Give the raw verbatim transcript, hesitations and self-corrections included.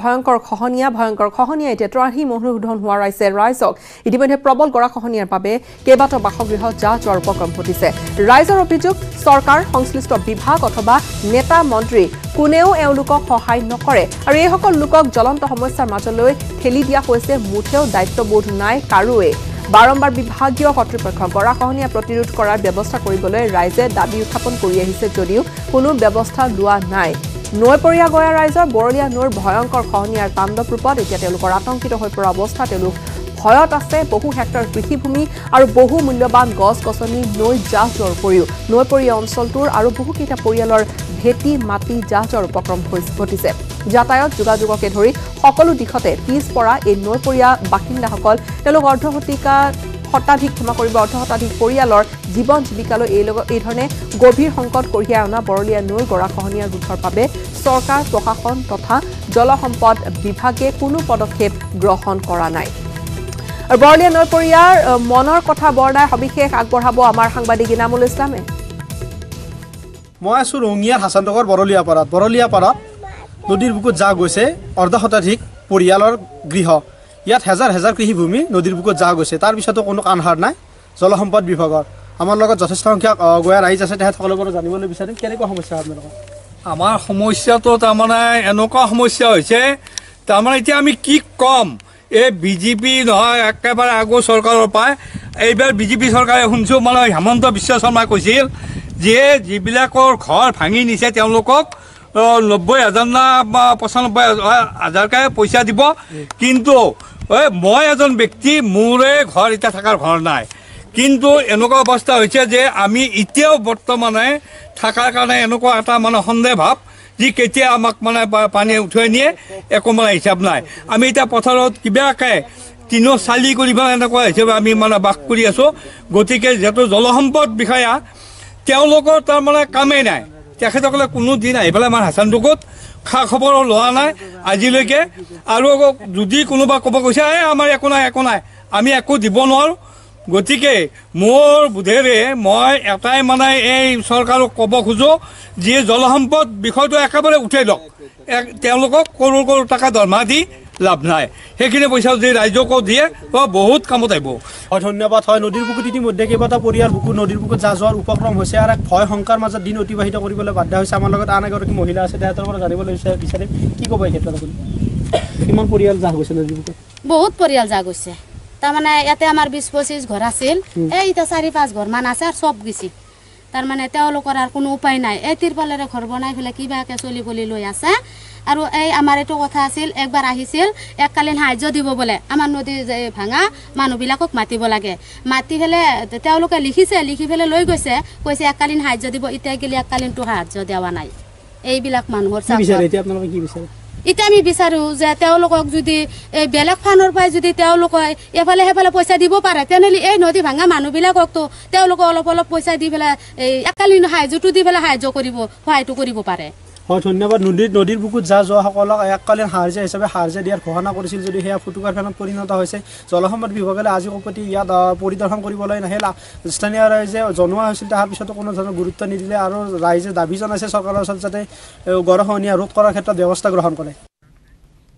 ভয়ংকৰ খহনীয়া ভয়ংকৰ খহনীয়া এতিয়া ত্ৰাহি মনোশোধন হোৱা ৰাইজে ৰাইজক ইতিমধ্যে প্ৰবল গৰা খহনীয়াৰ বাবে কেইবাটাও বাসগৃহ যাহ যোৱাৰ উপক্ৰম ঘটিছে ৰাইজৰ অভিযোগ চৰকাৰ সংশ্লিষ্ট বিভাগ অথবা নেতা মন্ত্ৰী কোনেও এওঁলোকক সহায় নকৰে আৰু এই সকল লোকক জ্বলন্ত সমস্যাৰ মাজলৈ ঠেলি দিয়া হৈছে মুঠেও দায়িত্ববোধ নাই কাৰোৱে বাৰম্বাৰ বিভাগীয় কৰ্তৃপক্ষ গৰা খহনীয়া প্ৰতিৰোধ কৰাৰ ব্যৱস্থা কৰিবলৈ ৰাইজে দাবী উত্থাপন কৰি আহিছে যদিও কোনো ব্যৱস্থা লোৱা নাই নৈপৰীয়া গয়া ৰাইজৰ বৰলীয়া নৈৰ ভয়ংকৰ খহনীয়াৰ তাণ্ডৱ ৰূপত এতিয়া তেওঁলোকৰ আতংকিত হৈ পৰা অৱস্থা তেওঁলোক ভয়ত আছে বহু হেক্টৰ কৃষিভূমি আৰু বহু মূল্যৱান গছ গছনি নৈ জাহ যোৱাৰ উপৰিও নৈপৰীয়া অঞ্চলটোৰ আৰু বহুকেইটা পৰিয়ালৰ ভেটি মাটি জাহ যোৱাৰ উপক্ৰম ঘটিছে যাতায়াত যোগাযোগকে ধৰি সকলো দিশতে পিছ পৰা এই নৈপৰীয়া বাসিন্দাসকল তেওঁলোক অৰ্ধশতিকা শতাধিক ক্ষমা কৰিব অৰ্ধশতাধিক পৰিয়ালৰ জীৱন জীৱিকালৈ এই এই ধৰণে গভীৰ সংকট কঢ়িয়াই অনা বৰলীয়া নৈৰ গৰাখহনীয়া ৰোধৰ বাবে চৰকাৰ প্ৰশাসন তথা জলসম্পদ বিভাগে কোনো পদক্ষেপ গ্ৰহণ কৰা নাই আৰু বৰলীয়া নৈপৰীয়াৰ মনৰ কথা বৰ্ণাই সবিশেষ আগবঢ়াব আমাৰ সাংবাদিক ইনামুল ইছলামে মই আছো ৰঙিয়াৰ হাছানটকৰ বৰলীয়াপাৰাত বৰলীয়াপাৰাত নদীৰ বুকুত যা গৈছে অৰ্ধশতাধিক পৰিয়ালৰ গৃহ ইয়াত হাজাৰ হাজাৰ কৃষিভূমি নদীৰ বুকুত যা গৈছে তাৰ পিছতো কোনো কাণসাৰ নাই জলসম্পদ বিভাগৰ আমাৰ লগত যথেষ্ট সংখ্যক গয়া ৰাইজ আছে তেখেতসকলৰ পৰা জানিবলৈ বিচাৰিম কেনেকুৱা সমস্যা আপোনালোকৰ আমাৰ সমস্যাটো তাৰমানে এনেকুৱা সমস্যা হৈছে তাৰমানে এতিয়া আমি কি ক'ম এই বিজেপি নহয় একেবাৰে আগৰ চৰকাৰৰ পৰাই এইবাৰ বিজেপি চৰকাৰে শুনিছোঁ মানে হেমন্ত বিশ্ব শৰ্মাই কৈছিল যে যিবিলাকৰ ঘৰ ভাঙি নিছে তেওঁলোকক নব্বৈ হাজাৰ না পঁচানব্বৈ হাজাৰকৈ পইচা দিব কিন্তু মই এজন ব্যক্তি মোৰে ঘৰ এতিয়া থকাৰ ঘৰ নাই কিন্তু এনেকুৱা অৱস্থা হৈছে যে আমি এতিয়াও বৰ্তমানে থকাৰ কাৰণে এনেকুৱা এটা মানে সন্দেহ ভাৱ যি কেতিয়া আমাক মানে পানী উঠাই নিয়ে একো মানে হিচাপ নাই আমি এতিয়া পথাৰত কিবাকৈ তিনো চালি কৰিব এনেকুৱা হিচাপে আমি মানে বাস কৰি আছোঁ গতিকে যিহেতু জলসম্পদ বিষয়া তেওঁলোকৰ তাৰমানে কামেই নাই তেখেতসকলে কোনো দিন আহি পেলাই আমাৰ হাছানটুকুত খা খবৰ লোৱা নাই আজিলৈকে আৰু যদি কোনোবা ক'ব কৈছে এই আমাৰ একো নাই একো নাই আমি একো দিব নোৱাৰোঁ গতিকে মোৰ বোধেৰে মই এটাই মানে এই চৰকাৰক ক'ব খোজোঁ যে জলসম্পদ বিষয়টো একেবাৰে উঠাই দিয়ক তেওঁলোকক কৰোৰ কৰোৰ টকা দৰমহা দি লাভ নাই সেইখিনি পইচা যদি ৰাইজকো দিয়ে বহুত কামত আহিব হয় ধন্যবাদ হয় নদীৰ বুকুত ইতিমধ্যে কেইবাটাও পৰিয়াল বুকুত নদীৰ বুকুত যা যোৱাৰ উপক্ৰম হৈছে আৰু এক ভয় শংকাৰ মাজত দিন অতিবাহিত কৰিবলৈ বাধ্য হৈছে আমাৰ লগত আন এগৰাকী মহিলা আছে তেখেতৰ পৰা জানিবলৈ বিচাৰিম কি ক'ব এই ক্ষেত্ৰত আপুনি কিমান পৰিয়াল যা গৈছে নদীৰ বুকুত বহুত পৰিয়াল যা গৈছে তাৰমানে ইয়াতে আমাৰ বিশ পঁচিছ ঘৰ আছিল এই এতিয়া চাৰি পাঁচ ঘৰমান আছে আৰু চব গেছি তাৰমানে তেওঁলোকৰ আৰু কোনো উপায় নাই এই তিৰপালেৰে ঘৰ বনাই পেলাই কিবাকৈ চলি পলি লৈ আছে আৰু এই আমাৰ এইটো কথা আছিল একবাৰ আহিছিল এককালীন সাহায্য দিব বোলে আমাৰ নদী ভাঙা মানুহবিলাকক মাতিব লাগে মাতি পেলাই তেওঁলোকে লিখিছে লিখি পেলাই লৈ গৈছে কৈছে এককালীন সাহায্য দিব এতিয়া গেলি এককালীনটো সাহায্য দিয়া নাই এইবিলাক মানুহৰ এতিয়া আমি বিচাৰোঁ যে তেওঁলোকক যদি এই বেলেগ ফানৰ পৰাই যদি তেওঁলোকে এফালে সেইফালে পইচা দিব পাৰে তেনেহ'লে এই নদী ভাঙা মানুহবিলাককতো তেওঁলোকে অলপ অলপ পইচা দি পেলাই এই এককালীন সাহায্যটো দি পেলাই সাহায্য কৰিব সহায়টো কৰিব পাৰে হয় ধন্যবাদ নদীৰ নদীৰ বুকুত যা যোৱাসকলক এককালীন সাহায্য হিচাপে সাহায্য দিয়াৰ ঘোষণা কৰিছিল যদি সেয়া ফটোগ্ৰাফাৰত পৰিণত হৈছে জলসম্পদ বিভাগে আজি প্ৰতি ইয়াত পৰিদৰ্শন কৰিবলৈ নাহিল স্থানীয় ৰাইজে জনোৱা হৈছিল তাৰ পিছতো কোনো ধৰণৰ গুৰুত্ব নিদিলে আৰু ৰাইজে দাবী জনাইছে চৰকাৰৰ ওচৰত যাতে গৰাখহনীয়া ৰোধ কৰাৰ ক্ষেত্ৰত ব্যৱস্থা গ্ৰহণ কৰে।